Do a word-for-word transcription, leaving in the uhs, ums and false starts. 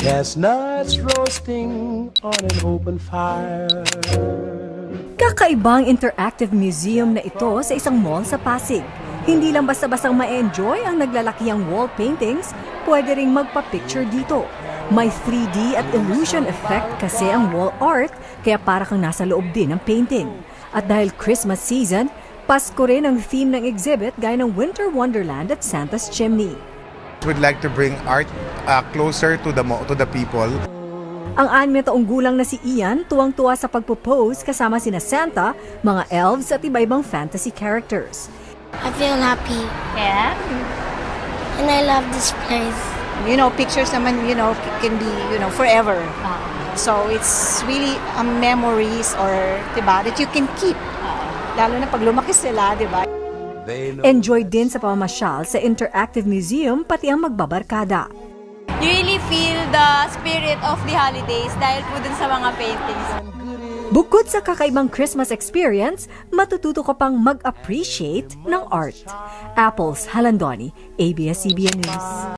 Chestnuts roasting on an open fire. Kakaibang interactive museum na ito sa isang mall sa Pasig. Hindi lang basta-bastang ma-enjoy ang naglalakihang wall paintings, pwede ring magpa-picture dito. May three D at illusion effect kasi ang wall art, kaya para kang nasa loob din ng painting. At dahil Christmas season, Pasko rin ang theme ng exhibit gaya ng Winter Wonderland at Santa's Chimney. We'd like to bring art uh, closer to the to the people. Ang anim na taong gulang na si Ian tuwang-tuwa sa pagpo-pose kasama sina Santa, mga elves at iba-ibang fantasy characters. I feel happy. Yeah? And I love this place. You know, pictures naman, you know, can be, you know, forever. So it's really a memories or, diba, that you can keep. Lalo na pag lumaki sila, diba? Enjoy din sa pamamasyal sa interactive museum pati ang magbabarkada. You really feel the spirit of the holidays dahil po dun sa mga paintings. Bukod sa kakaibang Christmas experience, matututo ka pang mag-appreciate ng art. Apples Halandoni, A B S C B N News.